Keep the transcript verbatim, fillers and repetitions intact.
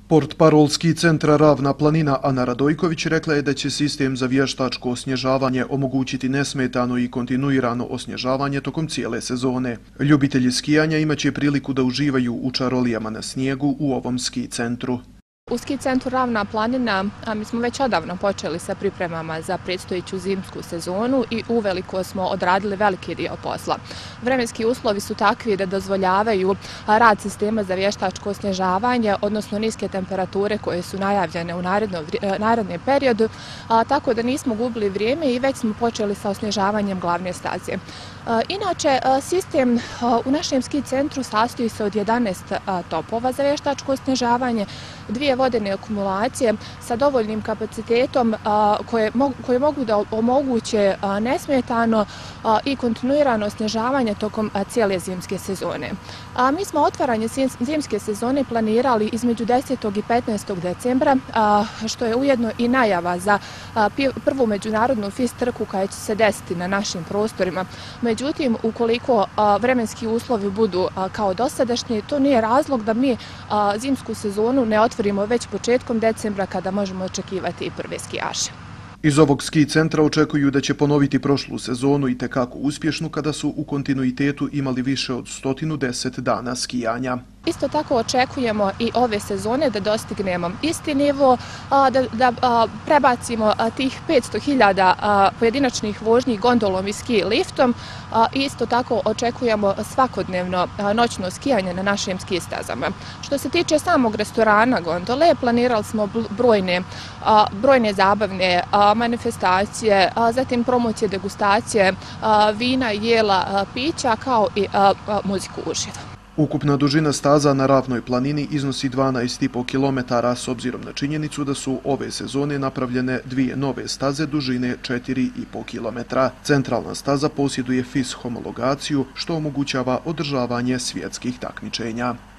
Portparol ski centra Ravna planina Ana Radojković rekla je da će sistem za vještačko osnježavanje omogućiti nesmetano i kontinuirano osnježavanje tokom cijele sezone. Ljubitelji skijanja imaće priliku da uživaju u čarolijama na snijegu u ovom ski centru. U ski centru Ravna planina a mi smo već odavno počeli sa pripremama za predstojeću zimsku sezonu i uveliko smo odradili veliki dio posla. Vremenski uslovi su takvi da dozvoljavaju rad sistema za vještačko osnježavanje, odnosno niske temperature koje su najavljene u narednom periodu, a, tako da nismo gubili vrijeme i već smo počeli sa osnježavanjem glavne staze. Inače, sistem u našem ski centru sastoji se od jedanaest topova za vještačko osnježavanje, dvije vodene akumulacije sa dovoljnim kapacitetom koje, koje mogu da omoguće nesmetano i kontinuirano osnježavanje tokom cijele zimske sezone. Mi smo otvaranje zimske sezone planirali između desetog i petnaestog decembra, što je ujedno i najava za prvu međunarodnu F I S trku koja će se desiti na našim prostorima. Međutim, ukoliko vremenski uslovi budu kao dosadašnji, to nije razlog da mi zimsku sezonu ne otvorimo već početkom decembra kada možemo očekivati i prve skijaše. Iz ovog ski centra očekuju da će ponoviti prošlu sezonu i tekako uspješnu kada su u kontinuitetu imali više od sto deset dana skijanja. Isto tako očekujemo i ove sezone da dostignemo isti nivo, da, da prebacimo tih petsto hiljada pojedinačnih vožnji gondolom i ski liftom. Isto tako očekujemo svakodnevno noćno skijanje na našim ski stazama. Što se tiče samog restorana gondole, planirali smo brojne, brojne zabavne manifestacije, zatim promocije, degustacije vina, jela, pića kao i muziku uživo. Ukupna dužina staza na Ravnoj planini iznosi dvanaest i po kilometara s obzirom na činjenicu da su ove sezone napravljene dvije nove staze dužine četiri i po kilometra. Centralna staza posjeduje F I S homologaciju što omogućava održavanje svjetskih takmičenja.